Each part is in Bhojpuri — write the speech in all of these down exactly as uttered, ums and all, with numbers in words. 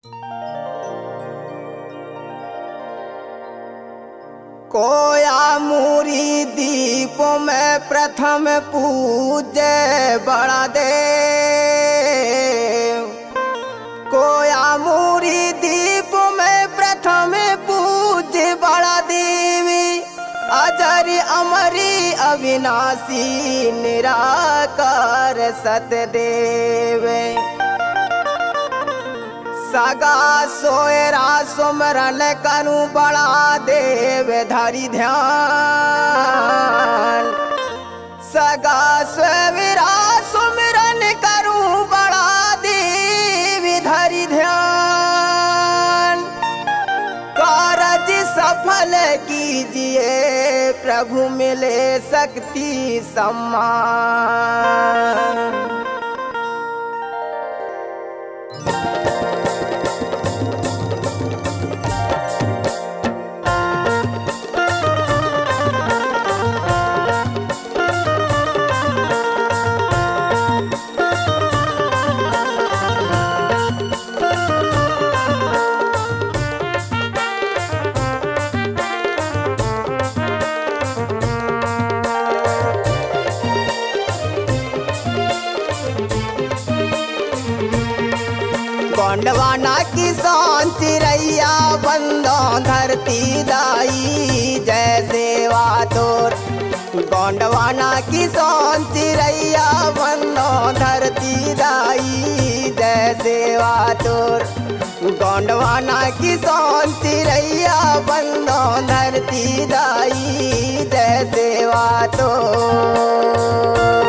कोया मूरी दीप में प्रथम पूजे बड़ा देव। कोया मूरी दीप में प्रथम पूजे बड़ा देवी। अजर अमरी अविनाशी निराकार सतदेव। सगा सोयरा सुमरन कनु बड़ा देव धरि ध्यान। सगा सोयरा सुमरन कनु बड़ा देव धरि ध्यान। कारज सफल कीजिए प्रभु मिले शक्ति सम्मान। गोंडवाना की शांति रैया बंदो धरती दाई जय सेवा तोर। गोंडवाना की शांति रैया बंदो धरती दाई जय सेवा तोर। गोंडवाना की शांति रैया बंदो धरती दाई जय सेवा तोर।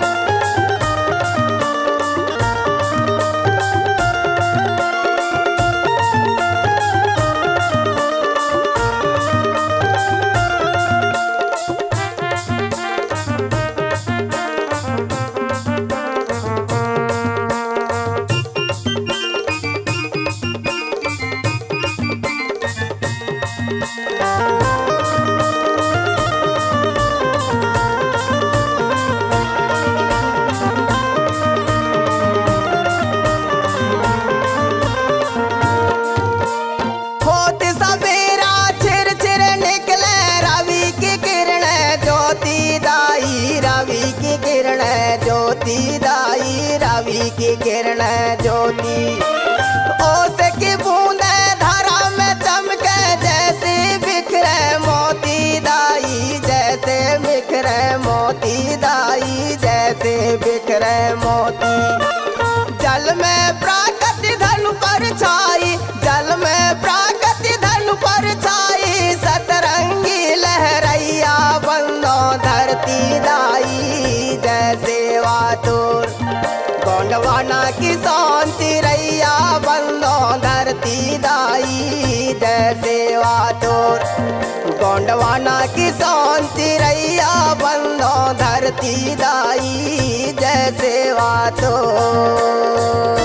ज्योति दाई रवि की किरण ज्योति। ओस की बूंदे धरा में चमके जैसे बिखरे मोती दाई जैसे बिखरे मोती दाई जैसे बिखरे मोती। जल में प्राकृति धनु पर छाई जल में प्राकृति धनु पर छाई। सतरंगी लहरैया बंदो धरती दाई जय सेवा तोर। गोंडवाना की शांति रैया बंदो धरती दाई जय सेवा तोर। गोंडवाना की शांति रैया बंदो धरती दाई जय सेवा तोर।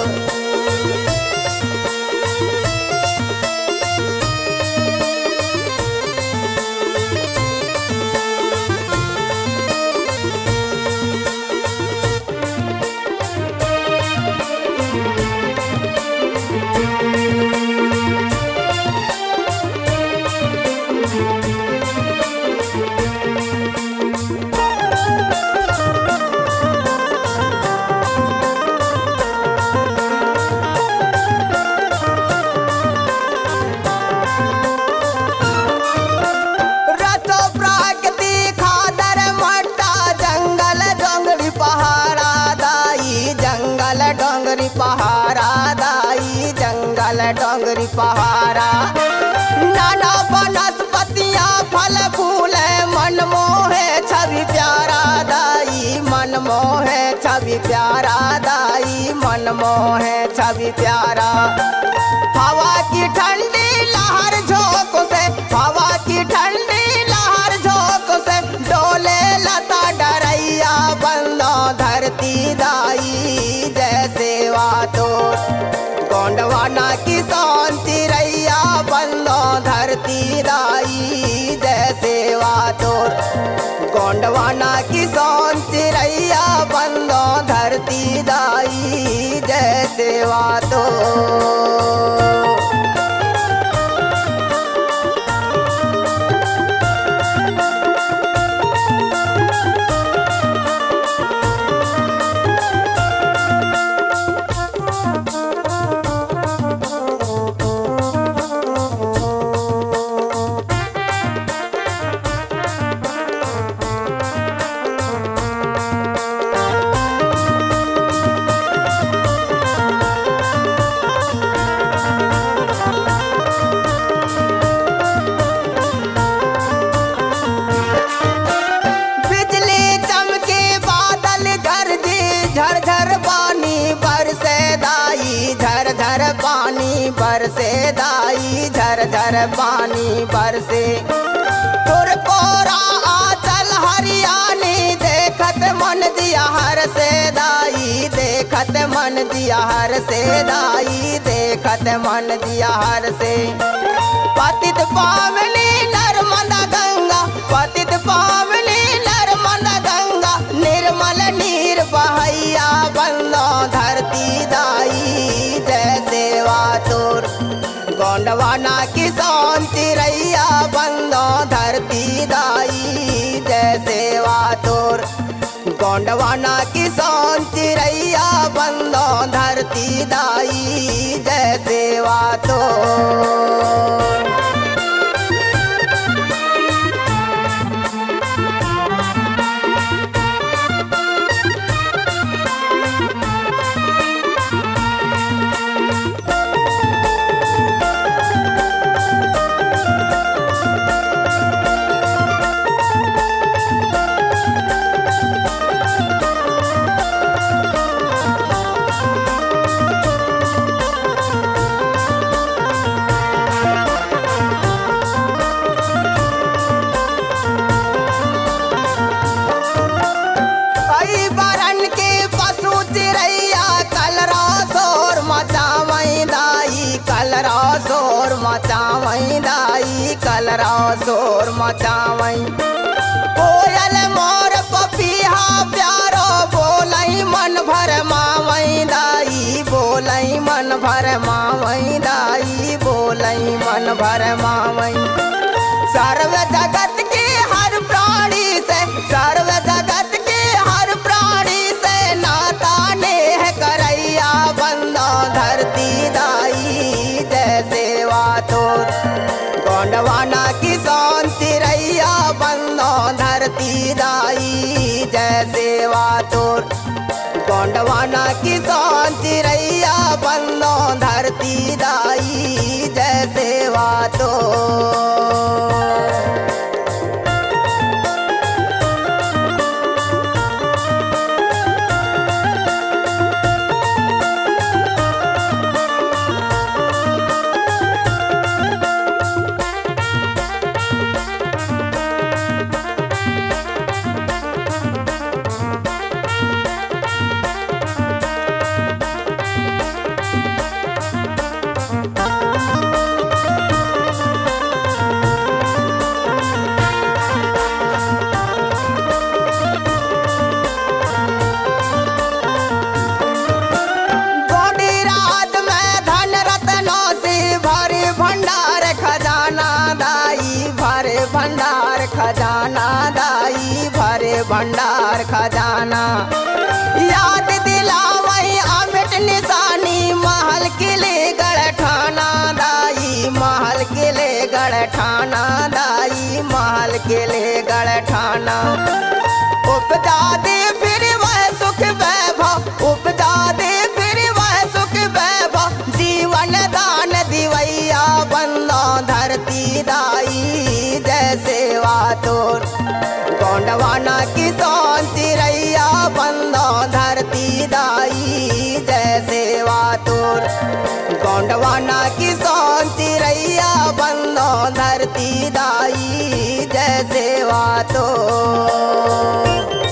पहारा दाई जंगल डोंगरी पहारा। नाना वनस्पतियाँ फल फूल मन मोहे छवि प्यारा दाई मन मोहे छवि प्यारा दाई मन मोहे छवि प्यारा। हवा की ठंडी लहर झोंक से हवा की ठंडी लहर झोंक से डोले लता डरैया बंदो धरती दाई जय सेवा तोर। गोंडवाना की शांति रैया बंदो धरती दाई जय सेवा तोर। गोंडवाना की शांति रैया बंदो धरती दाई जय सेवा तोर। कर पानी बरसे। तुर कोरा आचल हरियाणी देखत मन दिया हर से दाई, देखत मन दिया हर से दाई, देखत मन दिया हर से। पतित पावनी नर्मदा गंगा, पतित पावनी नर्मदा गंगा, निर्मल नीर बहैया बंदो धरती दाई। जय सेवा तोर गोंडवाना की सोन चिरैया बंदो धरती दाई। जय सेवा तोर गोंडवाना की सोन चिरैया बंदो धरती दाई। जय सेवा तोर। शोर मचावई दाई, कलरा शोर मचावई। कोयल मोर पपीहा प्यारो बोलई मन भर मावई दाई, बोलई मन भर मावई दाई, बोलई मन भर मावई। सर्व जगत के हर प्राणी से, सर्व जगत के हर प्राणी से नाता नेह करैया बंदो धरती दाई। जय सेवा तोर गोंडवाना की सोन चिरैया बंदो धरती दाई। जय सेवा तोर गोंडवाना की सोन चिरैया बंदो धरती दाई। जय सेवा तोर। भंडार खजाना दाई, भरे भंडार खजाना। याद दिलावई अमिट निशानी महल किले गढ़ ठाना दाई, महल किले गढ़ ठाना दाई, महल किले गढ़ ठाना। उपजा दे फिर वह सुख वैभव, उपजा दे फिर वह सुख वैभव, जीवन दान दिवैया बंदो धरती दाई। जय सेवा तोर गोंडवाना की सोन चिरैया बंदो धरती दाई। जय सेवा तोर गोंडवाना की सोन चिरैया बंदो धरती दाई। जय सेवा तोर।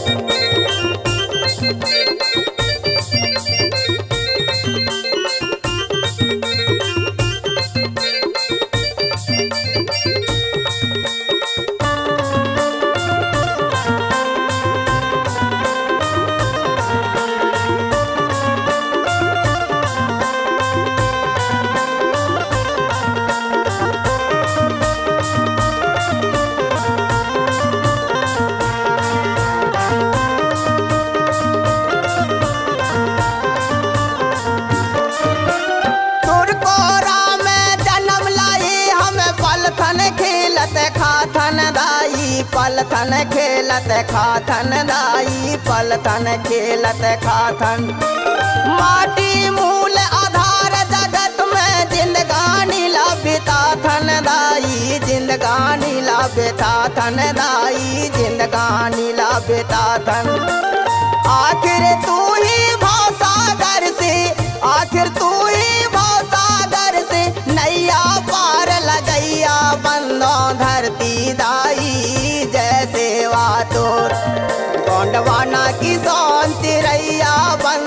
खाथन दाई पलथन खेलत खाथन दाई पलथन खेलत खाथन। माटी मूल आधार जगत में जिंदगानी लाभिता थन दाई जिंदगानी लाभिता थन दाई जिंदगानी लाभिता थन। आखिर तू ही भवसागर से आखिर तू ही भवसागर से नैया पार लगई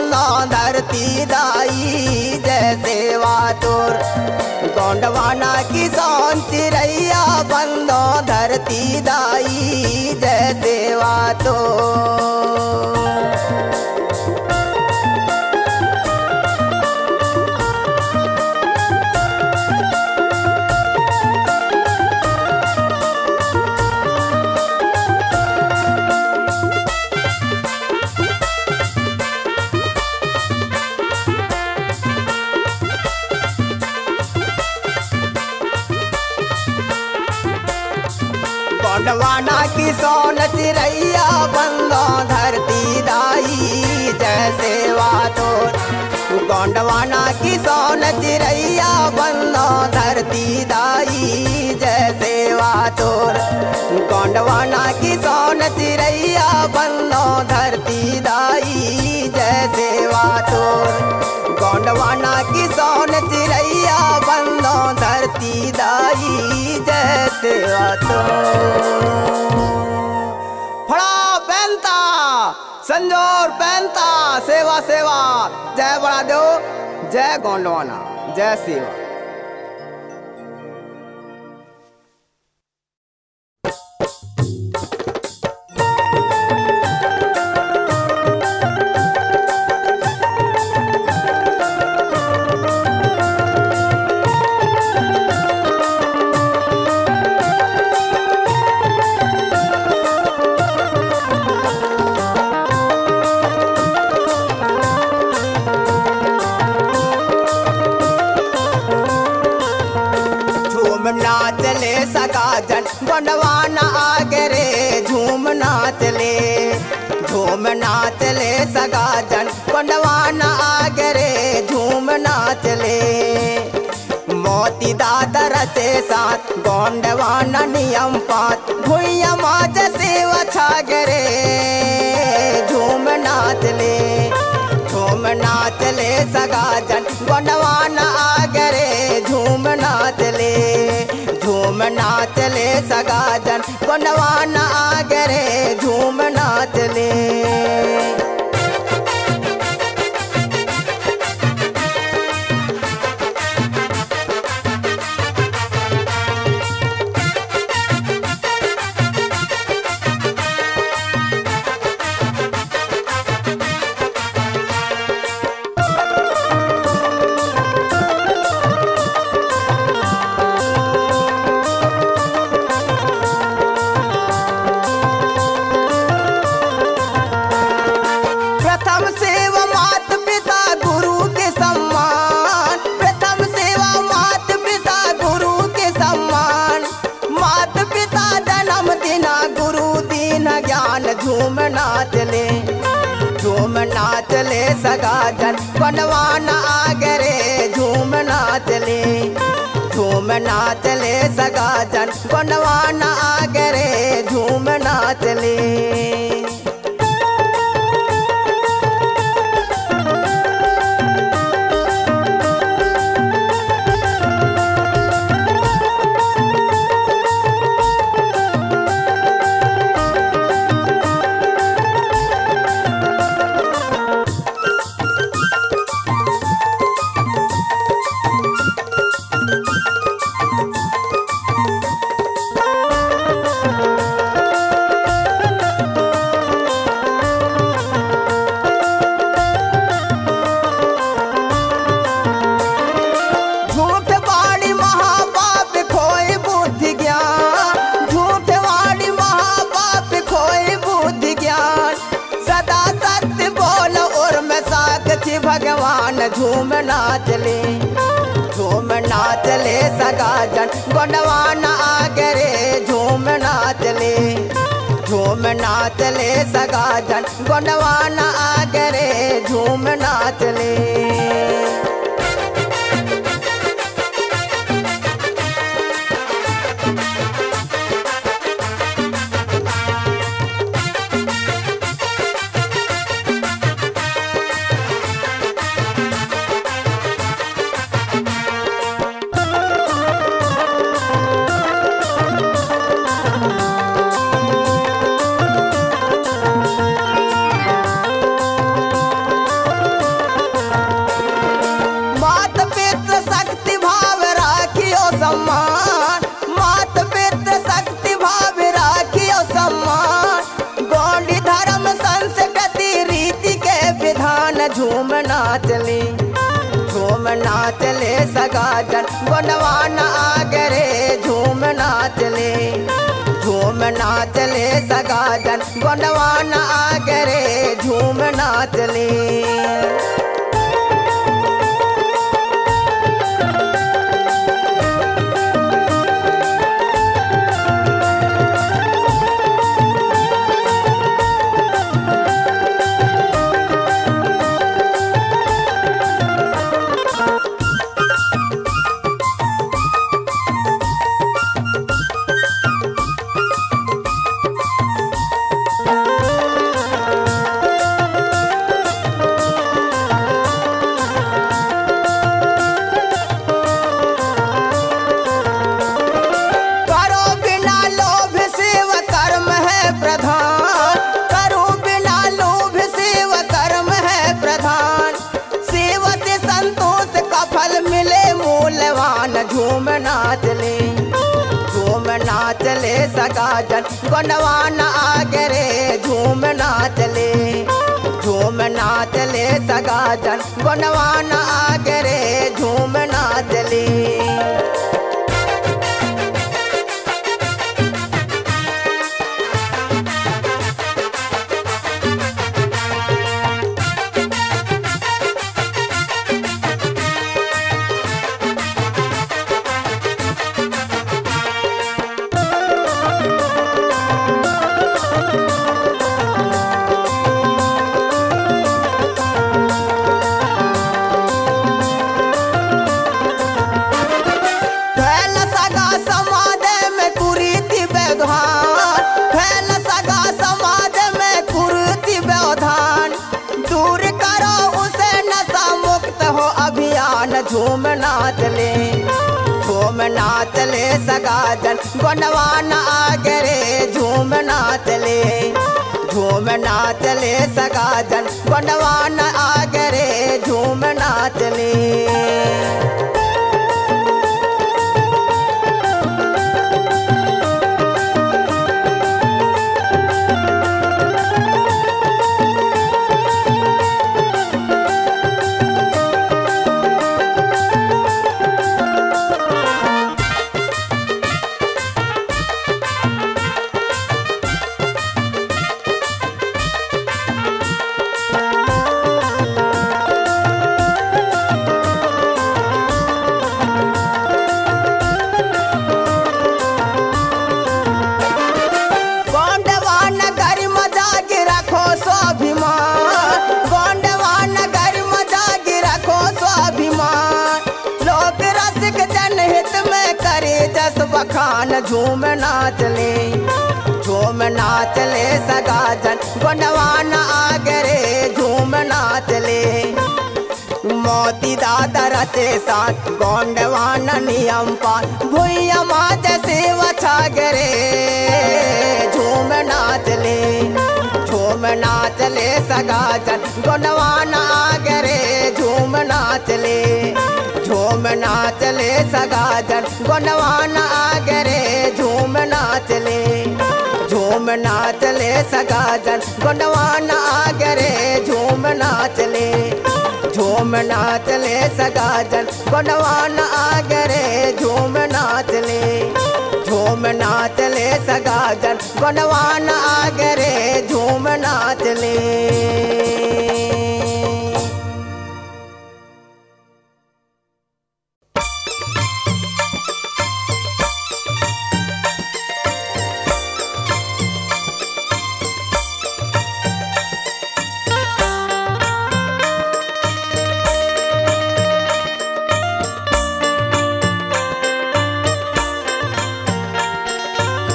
बंदो धरती दाई जय सेवा तोर। गोंडवाना किसान चिरैया बंदो धरती दाई जय सेवा तोर। गोंडवाना किसान चिरैया बंदो धरती दाई जय सेवा तोर। गोंडवाना किसान चिरैया बंदो धरती दाई जय सेवा तोर। गोंडवाना किसान चिरैया बंदो धरती दाई जय सेवा तोर। गोंडवाना किसान चिरैया बंदो धरती दाई जय सेवा तोर। फड़ा पहनता संजोर पहनता सेवा सेवा जय बड़ा दो जय गोंडवाना जय सेवा। नाचले सगाजन गोंडवाना आगे रे झूम नाचले। झूम नाचले सगाजन गोंडवाना आगे रे झूम नाचले। मोती दादा रचे साथ गोंडवाना नियम पात भुइया माज सेवा छागरे झूम नाचले। झूम नाचले सगाजन गोंडवाना आगे रे झूम नाचले। झूम नाचले सगाजन गोंडवाना आगे रे झूम नाचले। झूम नाचले। झूम नाचले सगाजन गोंडवाना आगे रे झूम नाचले। झूम नाचले सगाजन गोंडवाना आगे रे झूम नाचले। भगवान झूम नाचले। झूम नाचले सगाजन गोंडवाना आगे रे झूम नाचले। झूम नाचले सगाजन गोंडवाना आगे रे झूम नाचले। झूम नाचले झूम नाचले सगाजन गोंडवाना आगरे झूम नाचले झूम नाचले सगाजन गोंडवाना आगरे झूम नाचले। झूम नाचले झूम नाचले सगाजन गोंडवाना आगरे झूम नाचले झूम नाचले सगाजन गोंडवाना आगरे झूम नाचले। झूम नाचले झूम नाचले सगाजन गोंडवाना आगरे झूम नाचले झूम नाचले सगाजन गोंडवाना आगरे झूम नाचले। बखान झूम नाचले झूम नाचले सगाजन गोंडवाना आगरे झूम नाचले मोती दादा रचे साथ गोंडवाना नियम पाल भुइया मात सेवा छागरे झूम नाचले झूम नाचले सगाजन गोंडवाना आगरे झूम नाचले झूम नाचले सगाजन गोंडवाना आगरे झूम नाचले झूम नाचले सगाजन गोंडवाना आगरे झूम नाचले झूम नाचले सगाजन गोंडवाना आगरे झूम नाचले झूम नाचले सगाजन गोंडवाना आगरे झूम नाचले।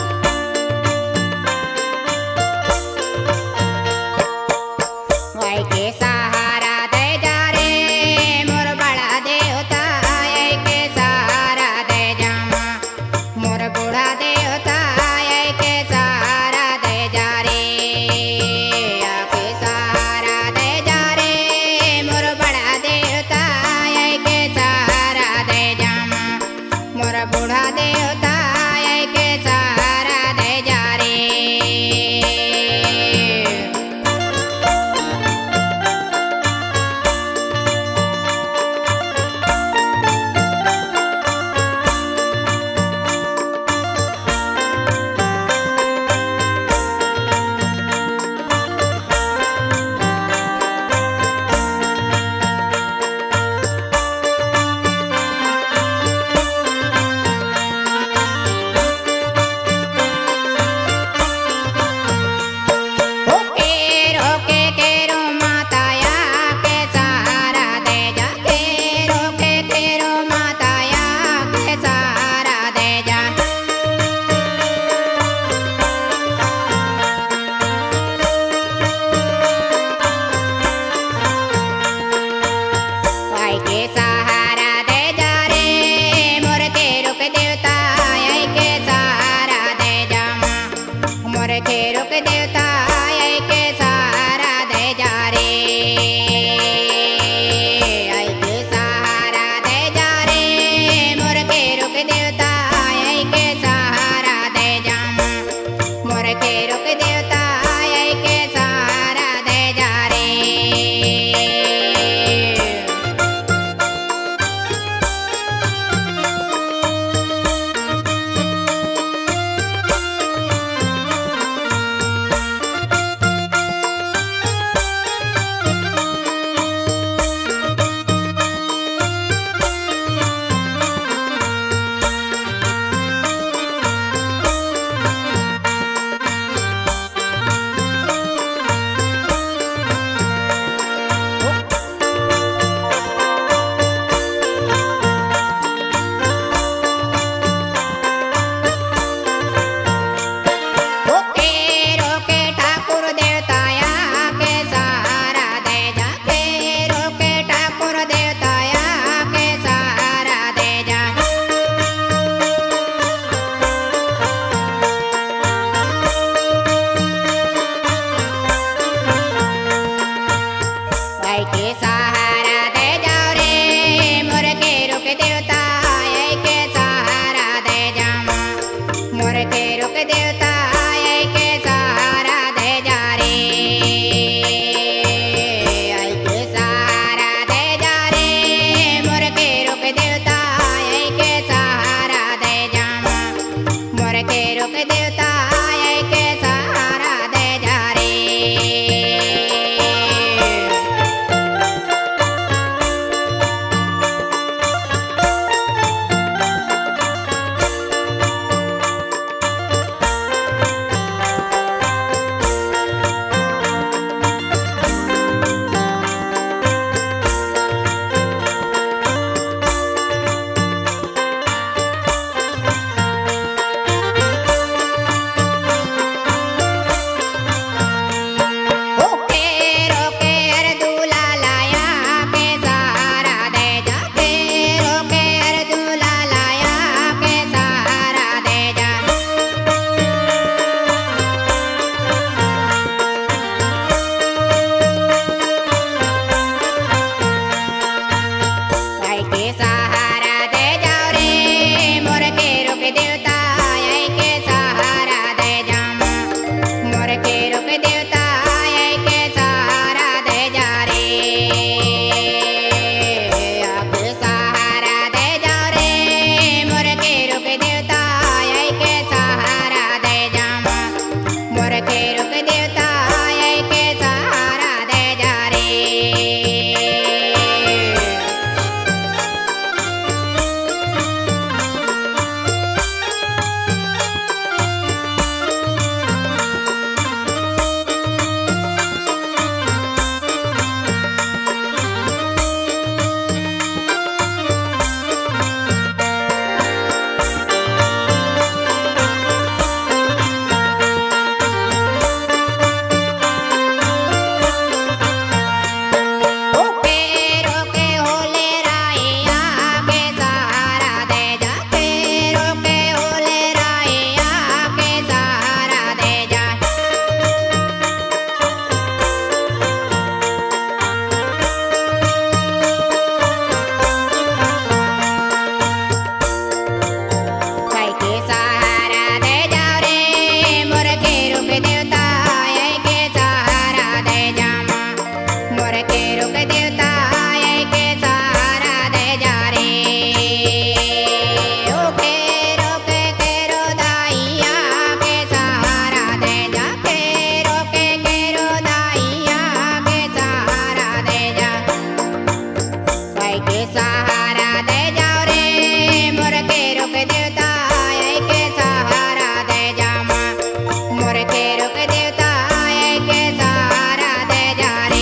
Like सहारा दे जाओ रे मोर के रोक देवता आई के सहारा दे जामा मोर के रोक देवता आई के सहारा दे जा रे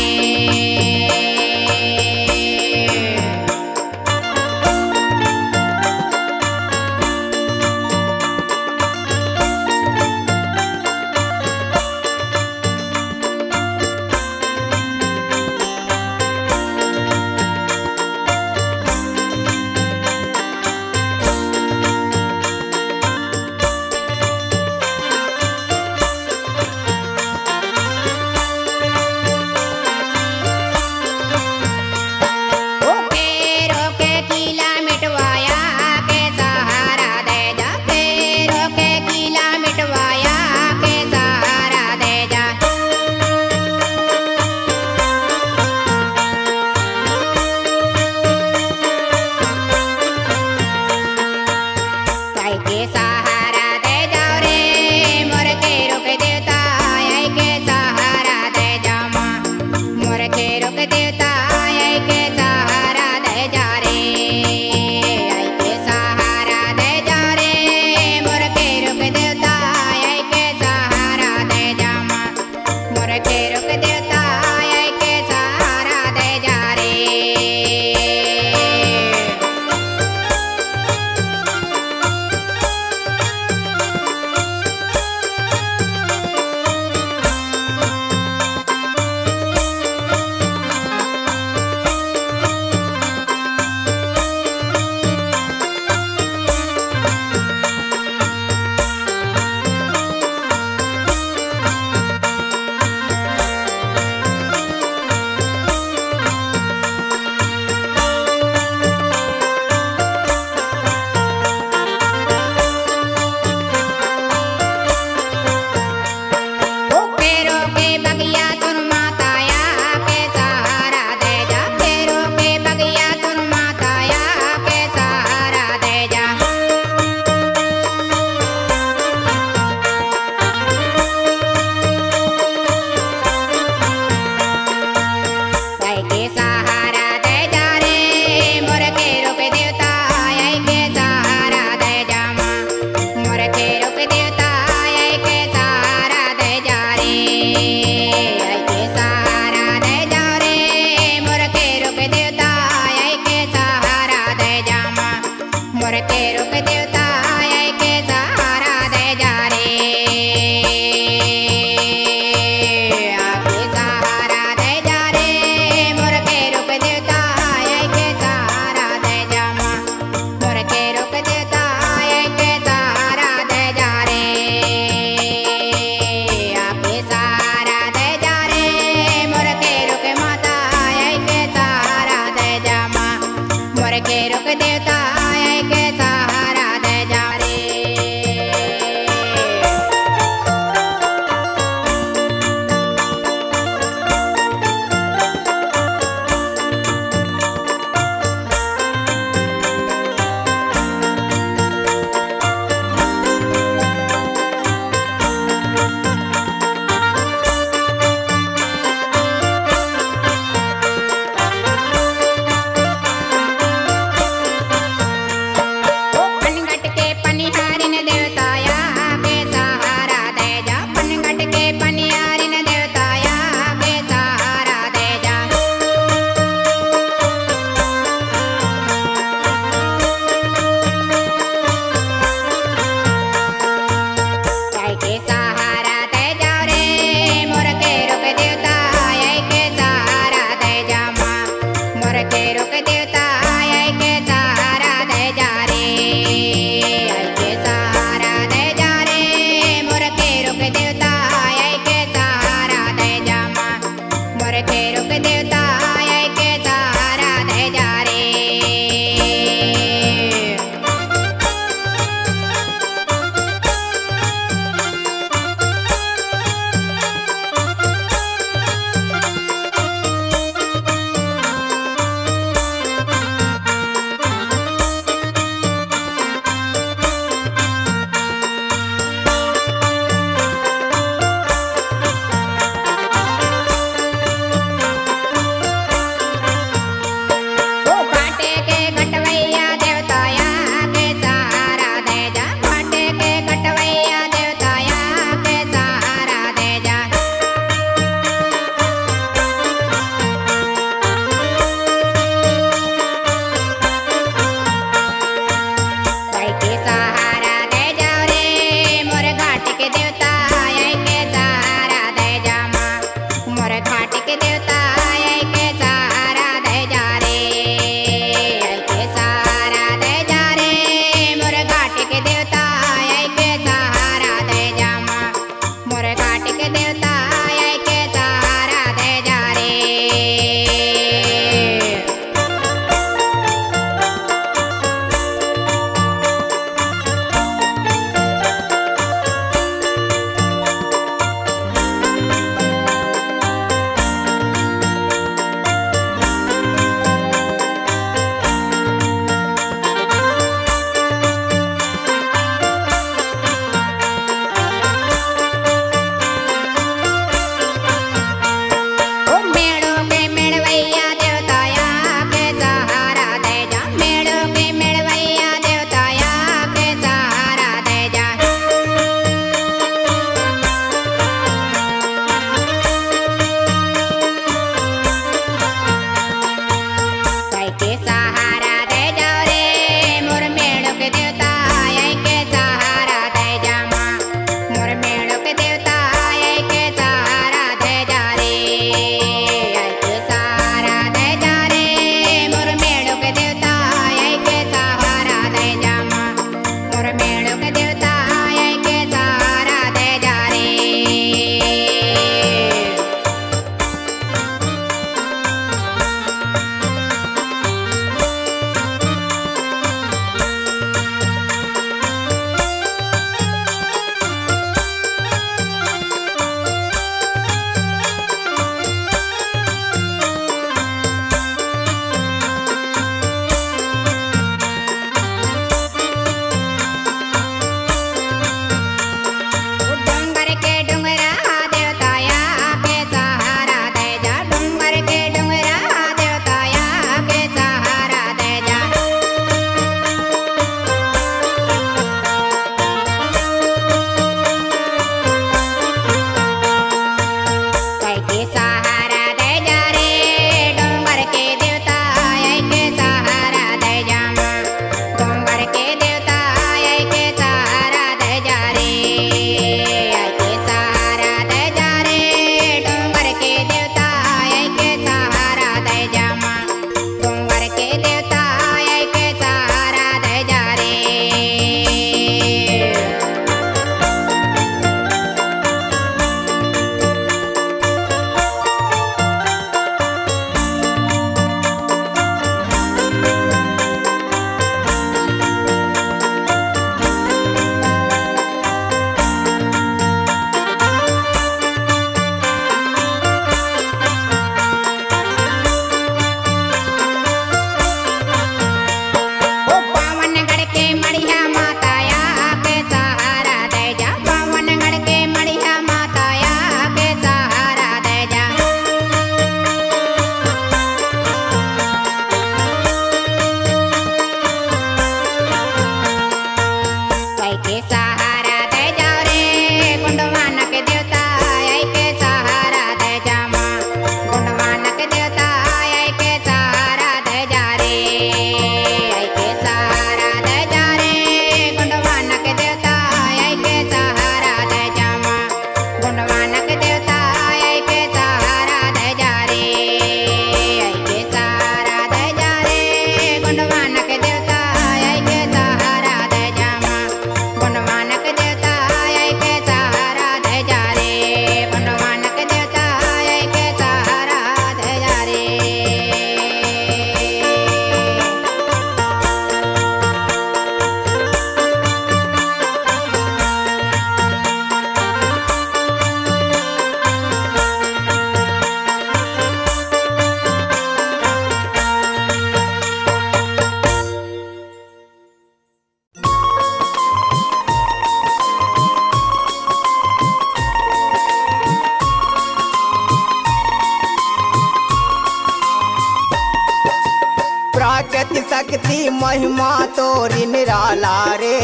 प्राकृति शक्ति महिमा तोरी निराला रे,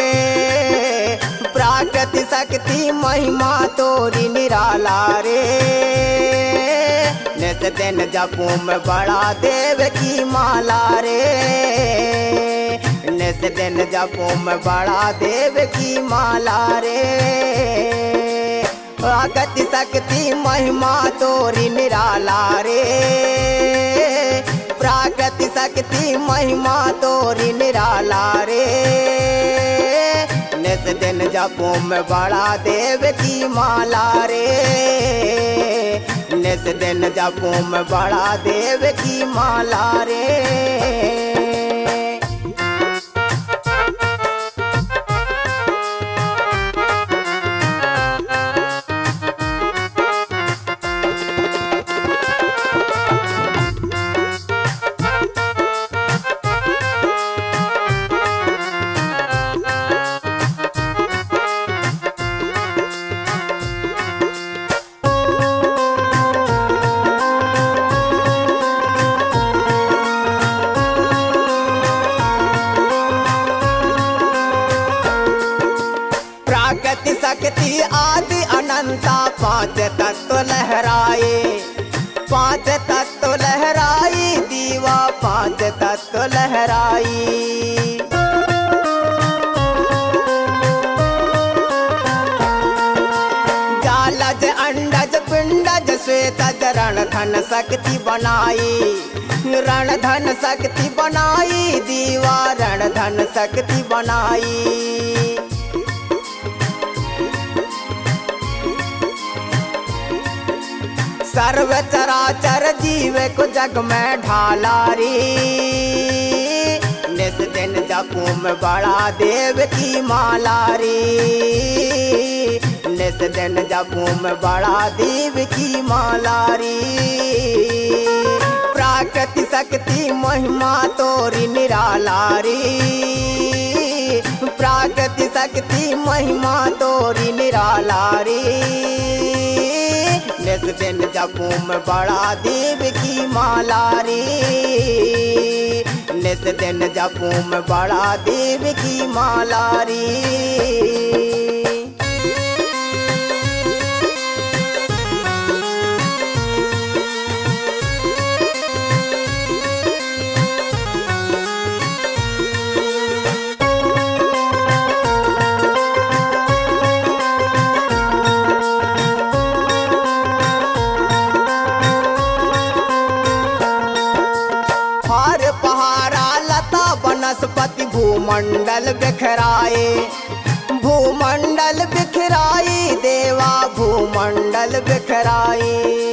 प्राकृति शक्ति महिमा तोरी निराला रे। नित दिन जपूं में बड़ा देव की माला रे, नित दिन जपूं में बड़ा देव की माला रे। प्राकृति शक्ति महिमा तोरी निराला रे, प्राकृति शक्ति महिमा तोरी निराला रे। नित दिन जपूं में बड़ा देव की माला रे, नित दिन जपूं में बड़ा देव की माला रे। प्राकृति शक्ति आदि अनंता पांच तत्व लहराए, पांच तत्व लहराई दीवा पांच तत्व लहराई। जालज अंडज पिंडज श्वेतज रण धन शक्ति बनाई, रण धन शक्ति बनाई दीवा रण धन शक्ति बनाई। सर्व चराचर जीव को जग में ढाला रे। नित दिन जपूं में बड़ा देव की माला रे, नित दिन जपूं में बड़ा देव की माला रे। प्राकृति शक्ति महिमा तोरी निराला रे, प्राकृति शक्ति महिमा तोरी निराला रे। नित दिन जपूं में बड़ा देव की माला रे, नित दिन जपूं में बड़ा देव की माला रे। वनस्पति भूमंडल बिखराए, भूमंडल बिखराई देवा भूमंडल बिखराए।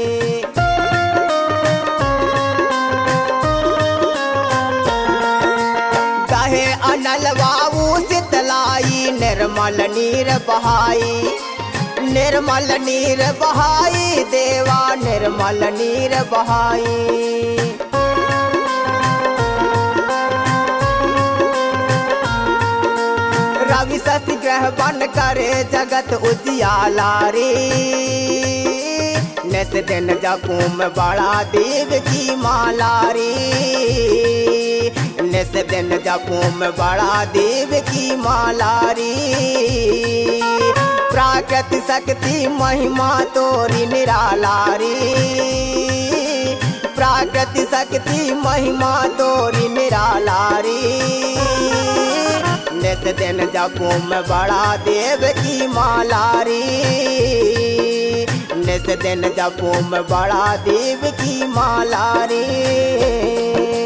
कहे अनल बाबू शीतलाई निर्मल नीर बहाई, निर्मल नीर बहाई देवा निर्मल नीर बहाई। रवि शशि ग्रह बन करे जगत उजियाला रे। नित दिन जपूं में बड़ा देव की माला रे, नित दिन जपूं में बड़ा देव की माला रे। प्राकृति शक्ति महिमा तोरी निराला रे, प्राकृति शक्ति महिमा तोरी निराला रे। नित दिन जपूं में बड़ा देव की माला रे, नित दिन जपूं में बड़ा देव की माला रे।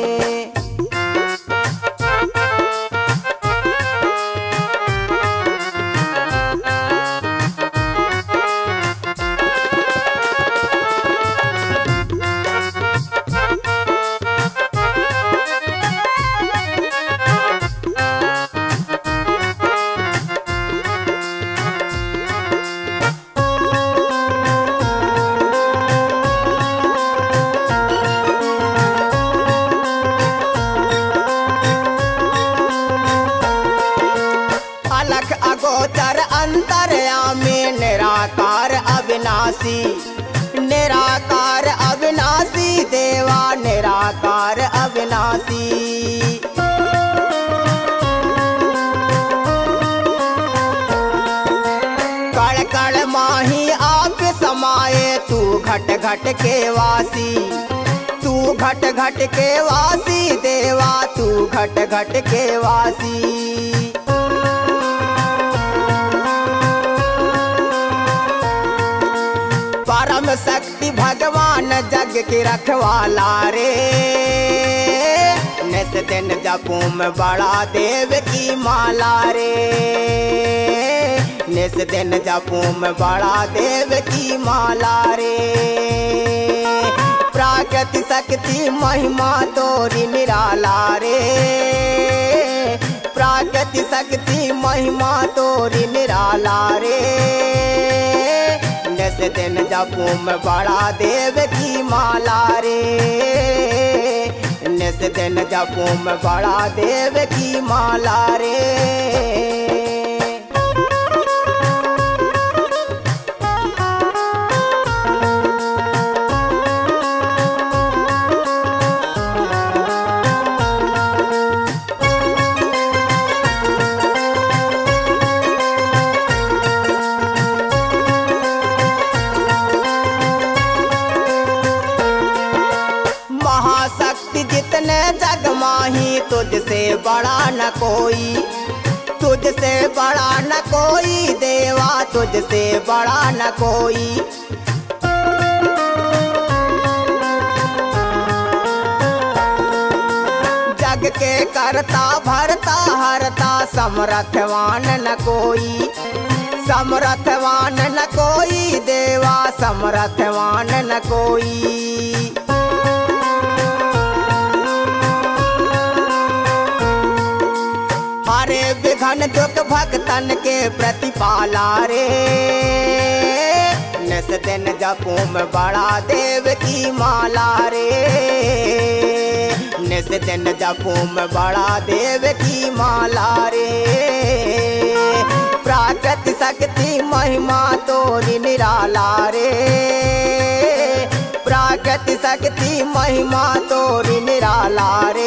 अगोचर अंतर्यामी निराकार अविनाशी, निराकार अविनाशी देवा निराकार अविनाशी। वासी। कड़ कड़ माही आप समाये तू घट घट के वासी, तू घट घट के वासी देवा तू घट घट के वासी। परम शक्ति भगवान जग के रखवाला रे, निस दिन जपूं में बड़ा देव की माला रे, निस दिन जपूं में बड़ा देव की माला रे। प्राकृति शक्ति महिमा तोरी निराला रे, प्राकृति शक्ति महिमा तोरी निराला रे, निस दिन जपूं में बड़ा देव की माला रे, निस दिन जपूं में बड़ा देव की माला रे। महाशक्ति जितने जग माही तुझसे बड़ा न कोई, तुझसे बड़ा न कोई देवा तुझसे बड़ा न कोई। जग के करता भरता हरता समर्थवान न कोई, समर्थवान न कोई देवा समर्थवान न कोई। हरे विघन दुख भक्तन के प्रतिपाला रे, निस दिन जपूं में बड़ा देव की माला रे, निस दिन जपूं में बड़ा देव की माला रे। प्राकृति शक्ति महिमा तोरी निराला रे, प्राकृति शक्ति महिमा तोरी निराला रे,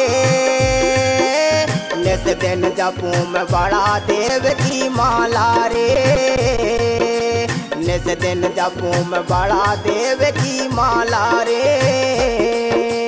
निस दिन जपूं में बड़ा देव की माला रे, निस दिन जपूं में बड़ा देव की माला रे।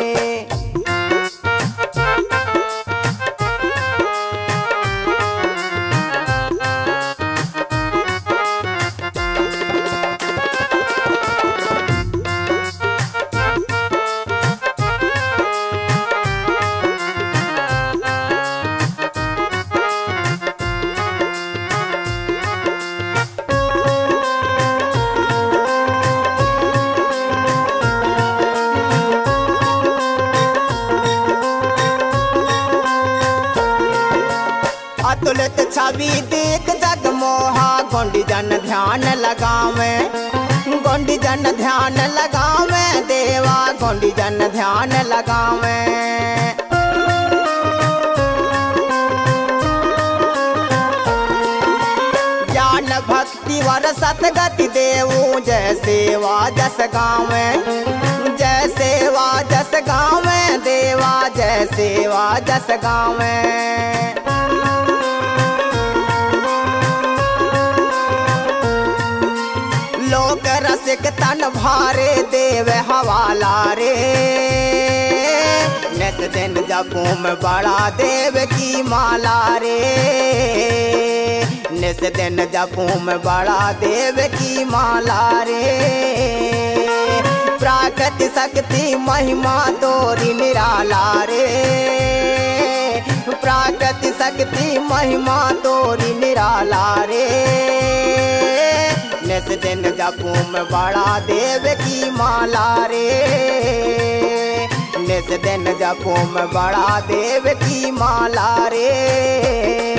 अतुलित छवि देख जग मोहा गोंडी जन ध्यान लगावे, गोंडी जन ध्यान लगावे देवा गोंडी जन ध्यान लगावे। ज्ञान भक्ति वर सतगति देवू जय सेवा जस गावे, जय सेवा जस गावे देवा जय सेवा जस गावे। लोक रसिक तन भारे देव हवाला रे, निस दिन जपूं में बड़ा देव की माला रे, निस दिन जपूं में बड़ा देव की माला रे। प्राकृति शक्ति महिमा तोरी निराला रे, प्राकृति शक्ति महिमा तोरी निराला रे, निस दिन जपूं में बड़ा देव की माला रे, निस दिन जपूं में बड़ा देव की माला रे।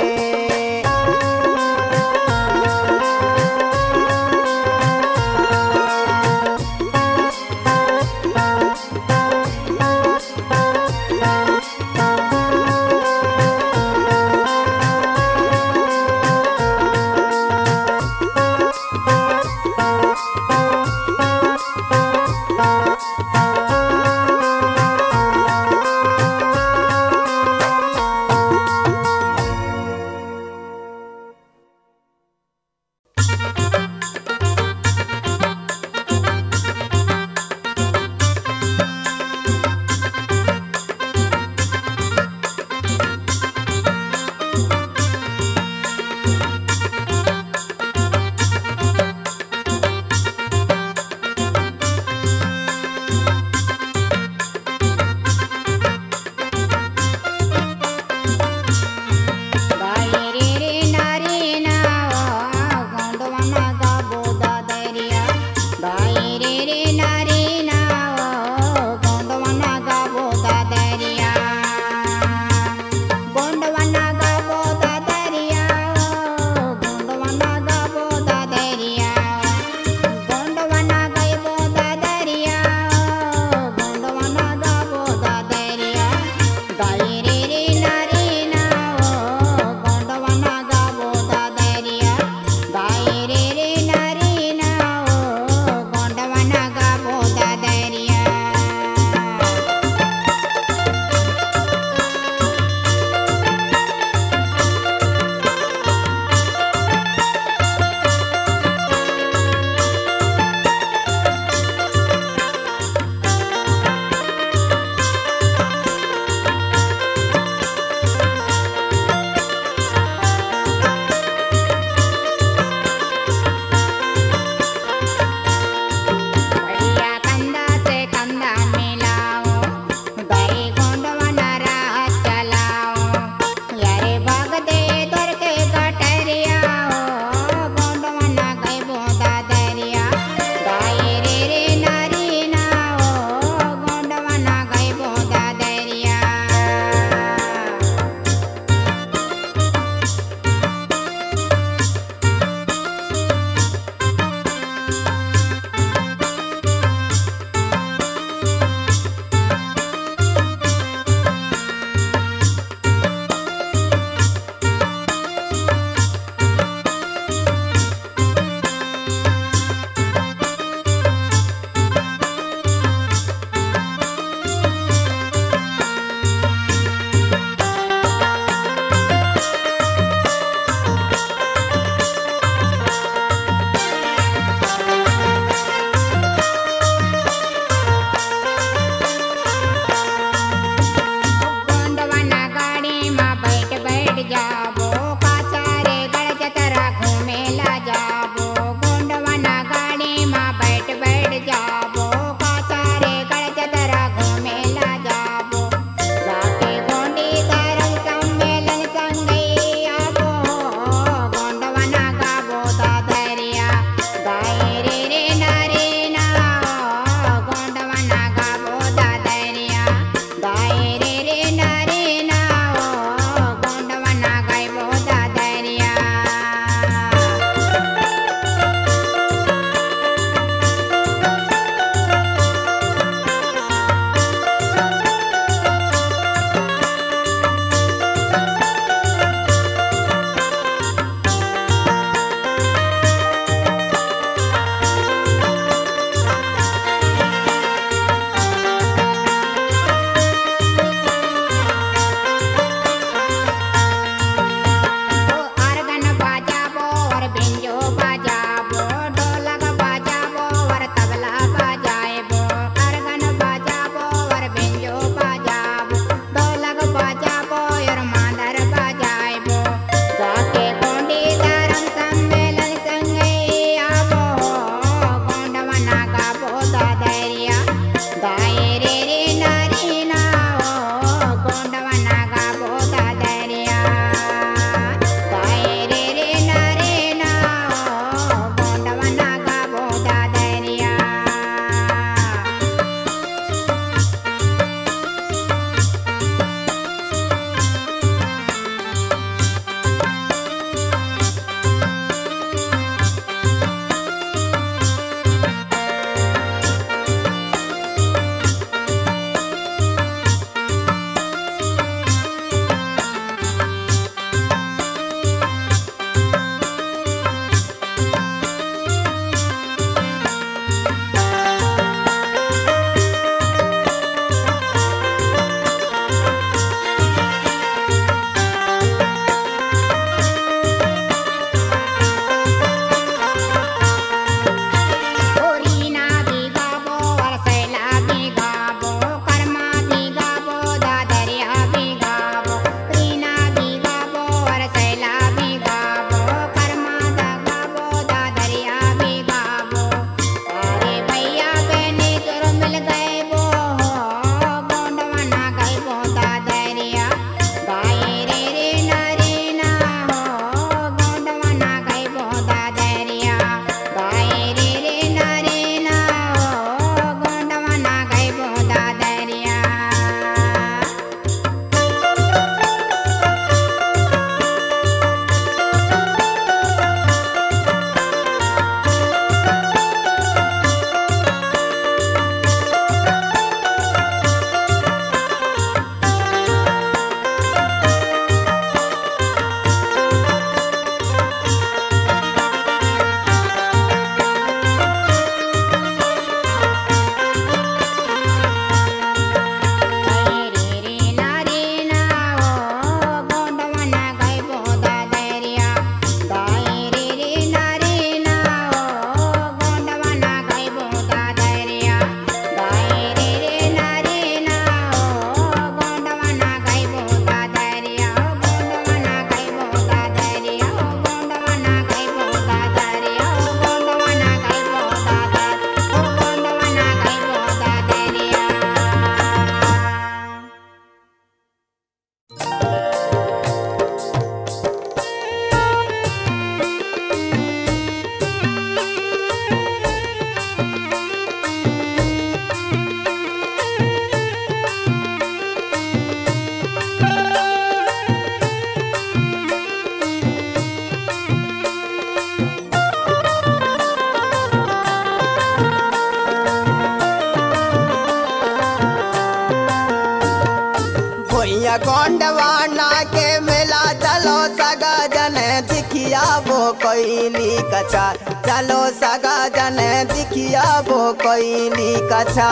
गोंडवाना के मेला चलो सगा जन दिखिया वो कोयली कछा चलो सगा जन दिखिया वो कोयली कछा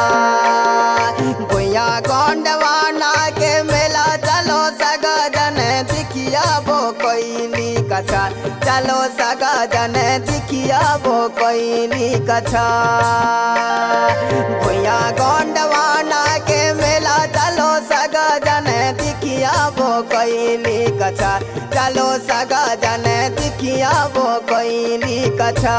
भैया गोंडवाना के मेला चलो सगा जन दिखिया वो कोयली कछा चलो सगा जन दिखिया वो कोयली कछा भैया गोंडवाना के मेला चलो सगा जन दिखिया वो कोयली कछा चलो सगा जन दिखिया वो कोयली कछा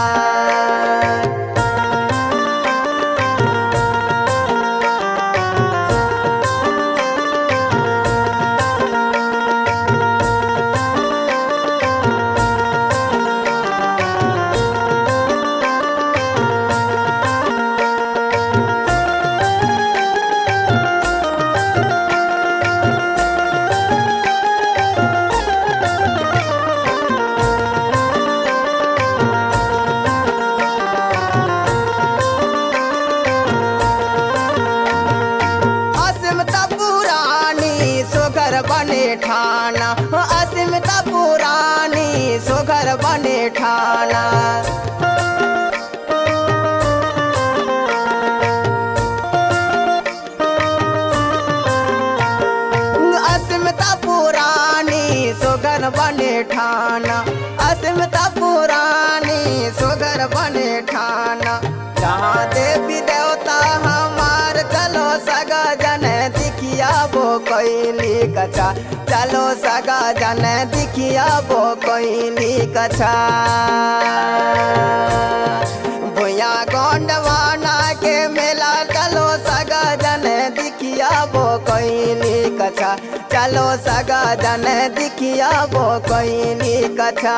बने ठाना असीमता पुरानी सुघर बने ठाना असीमता पुरानी सुघर बने ठाना असीमता पुरानी सुघर बने ठाना जहाँ देवी देवता हमार चलो सगा जन दिखिया वो कोयली कछा चलो सगा जन दिखिया वो कोयली कछा भैया गोंडवाना के मेला चलो सगा जन दिखिया वो कोयली कछा चलो सगा जन दिखिया वो कोयली कछा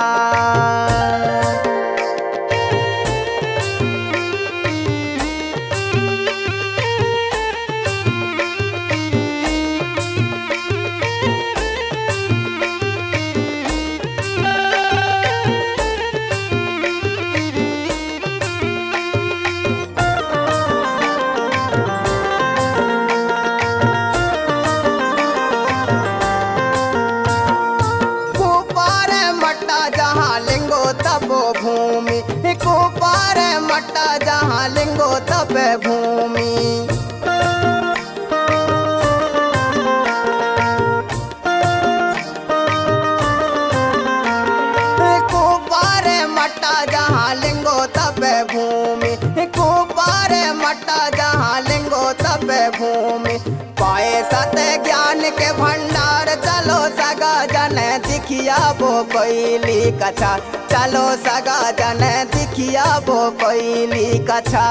भूमि को पार मट्टा जहाँ लिंगो तप भूमि को पार मट्टा जहाँ लिंगो तप भूमि को पार मट्टा जहाँ लिंगो तप भूमि पाए सत ज्ञान के भंडार चलो सगा जन दिखिया वो कोयली कछा चलो सगा जन दिखिया वो कोयली कछा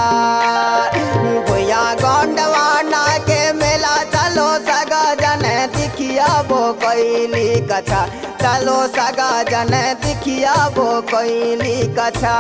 भैया गोंडवाना के मेला चलो सगा जन दिखिया वो कोयली कछा चलो सगा जन दिखिया वो कोयली कछा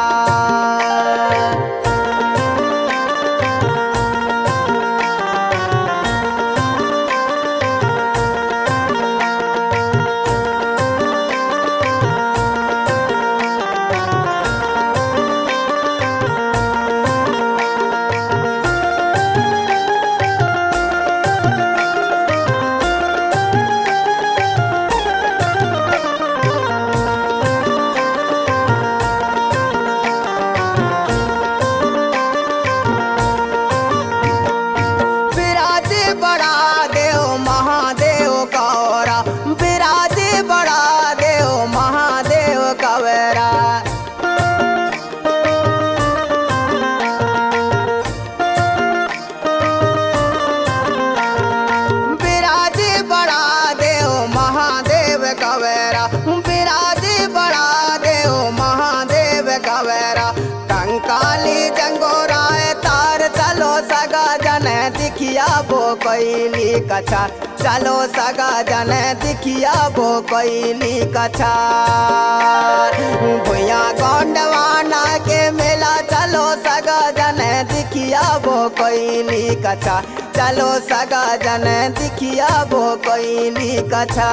दिखिया वो कोयली कछा चलो सगा जन दिखिया वो कोयली कछा भैया गोंडवाना के मेला चलो सगा जन दिखिया वो कोयली कछा चलो सगा जन दिखिया वो कोयली कछा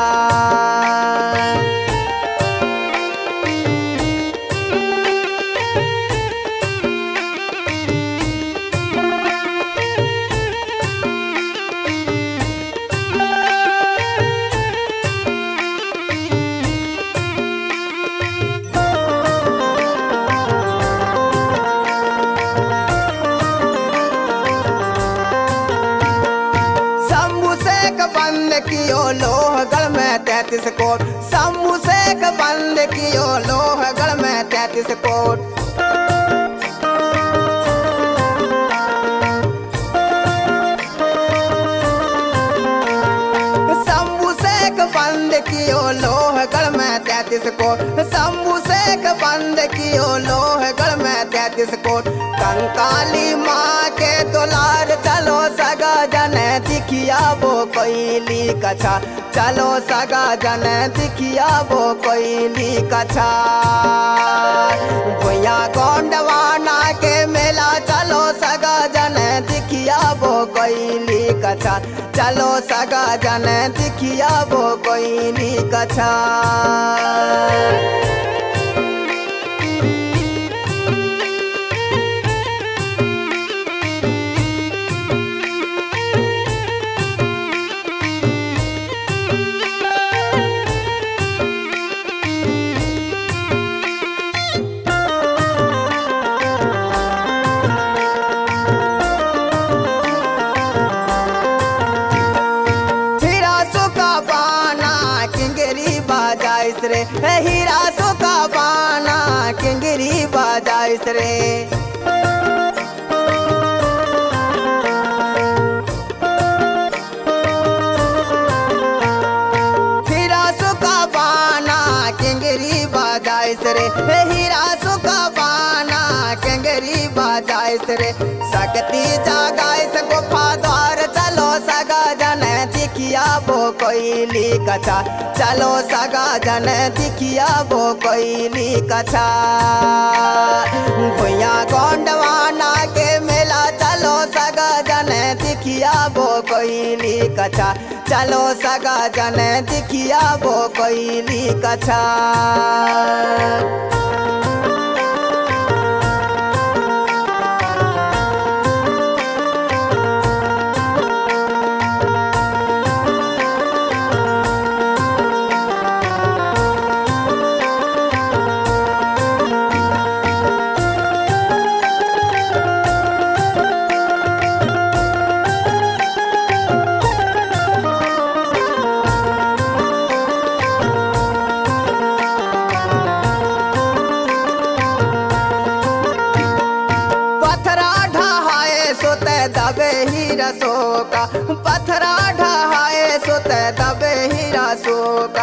में तैतीस कोट, शंभू शेख बंद कियो लोहगढ़ में तैतीस कोट। शंभू शेख बंद कियो लोहगढ़ में तैतीस कोट, शंभू शेख बंद कियो लोहगढ़ में तैतीस कोट। कंकाली माँ के दुलार चलो सगा जन दिखिया वो कोयली कछा, चलो सगा जन दिखिया वो कोयली कछा। भैया गोंडवाना के मेला चलो सगा जन दिखिया वो कोयली कछा, चलो सगा जन दिखिया वो कोयली कछा। रे हीरा सुका बाना किंगरी बाजाइस रे। हीरा सुका बाना किंगरी बाजाइस रे, हीरा सुका बाना किंगरी बाजाइस रे। सकती जागाइस गुफा द्वार चलो सगा जन दिखिया वो कोयली कछा, चलो सगा जन दिखिया वो कोयली कछा। भैया गोंडवाना के मेला चलो सगा जन दिखिया वो कोयली कछा, चलो सगा जन दिखिया वो कोयली कछा। दबे हीरा सोका, पत्थरा ढहाए सुत दबे हीरा सोका।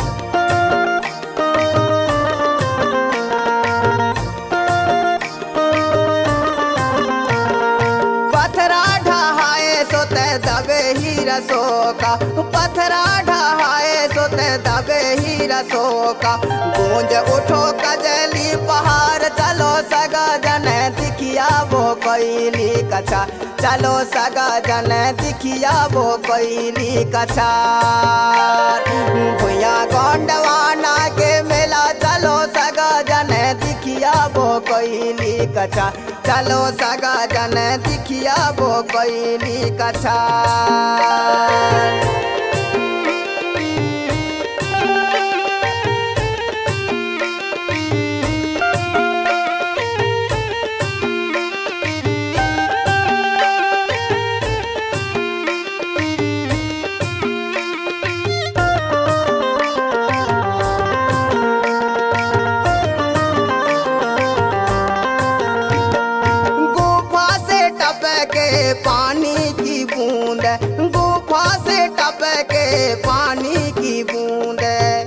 पत्थरा ढहाए सुत दबे हीरा सोका, पत्थरा ढहाए सुत दबे हीरा सोका। गूंज उठो कजली पहाड़ चलो सगा जन दिखिया वो कोयली कछा, चलो सगा जन दिखिया वो कोयली कछा। भैया गोंडवाना के मेला चलो सगा जन दिखिया वो कोयली कछा, चलो सगा जन दिखिया वो कोयली कछा। पानी की बूंद, गुफा से टपके पानी की बूंद।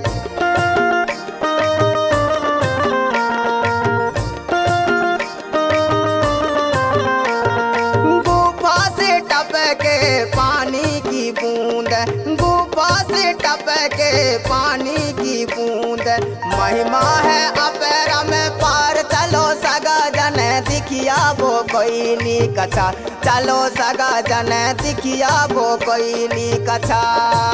गुफा से टपके पानी की बूंद, गुफा से टपके पानी की बूंद। महिमा है अपेरा में पार चलो सगा जन दिखिया वो कोयली कछा, चलो सगा जन दिखिया वो कोयली कछा।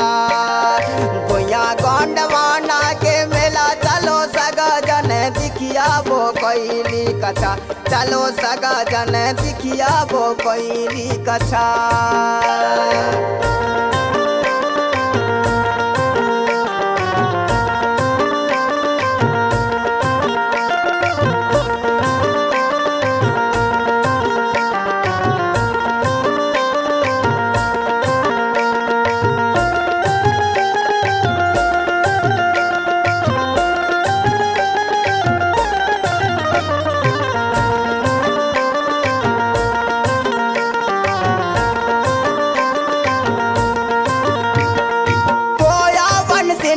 भैया गोंडवाना के मेला चलो सगा जन दिखिया वो कोयली कछा, चलो सगा जन दिखिया वो कोयली कछा।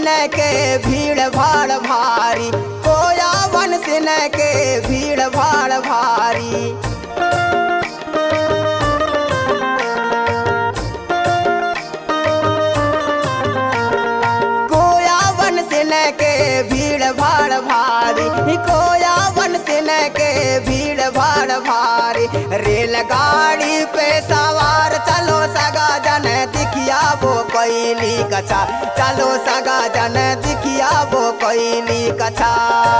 के भीड़ भाड़ भारी, कोयावन सिन के भीड़ भाड़ भारी। कोयावन सिन के भीड़ भाड़ भारी, कोयावन सिन के भीड़ भाड़ भारी। रेलगाड़ी पे सवार चलो सगा जन दिखिया वो कोयली कछा, चलो सगा जन दिखिया वो कोयली कछा।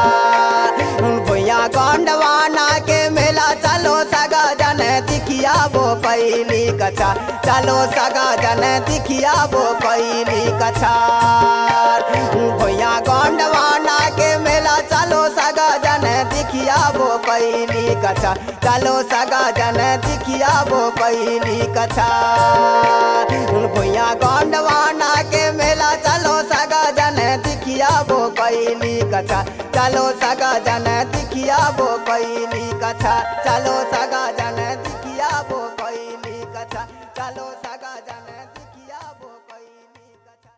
भैया गोंडवाना के मेला चलो सगा जन दिखिया वो कोयली कछा, चलो सगा जन दिखिया वो कोयली कछा। भैया गोंडवाना के मेला चलो सगा जन दिखिया वो कोयली कछा, चलो सगा जन दिखिया वो कोयली कछा। भैया गोंडवाना के मेला चलो सगा जन दिखिया वो कोयली कछा, चलो सगा जन दिखिया वो कोयली कछा, चलो सगा जन दिखिया वो कोयली कछा, चलो सगा जन दिखिया वो कोयली कछा।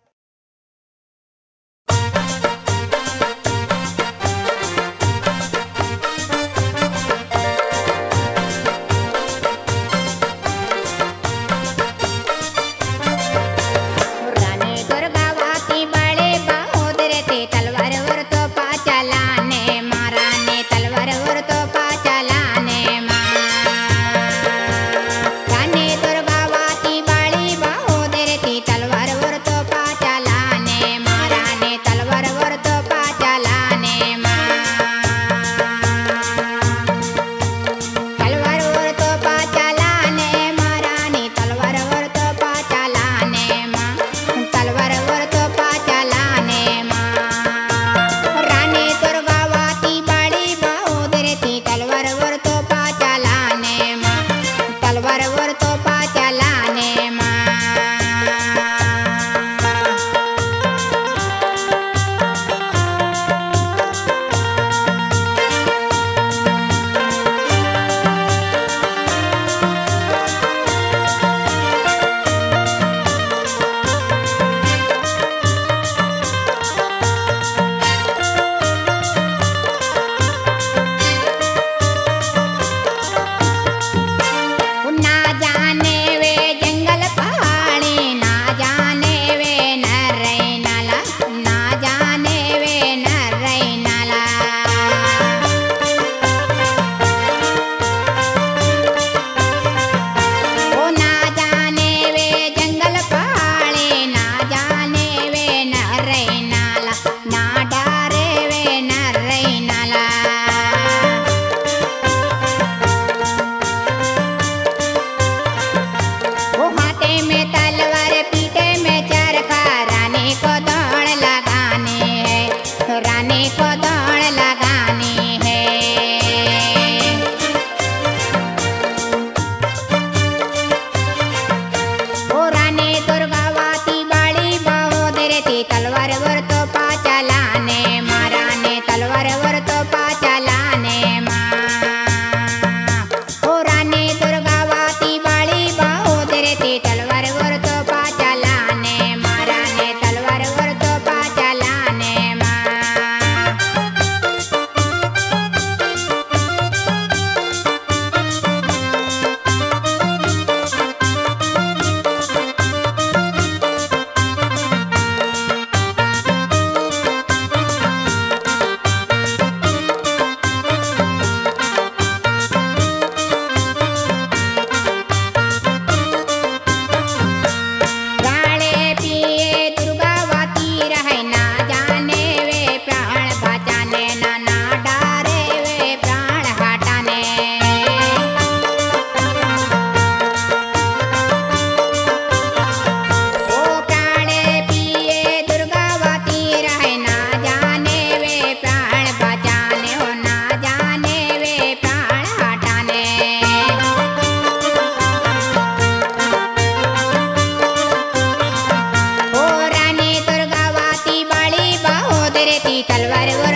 तलवार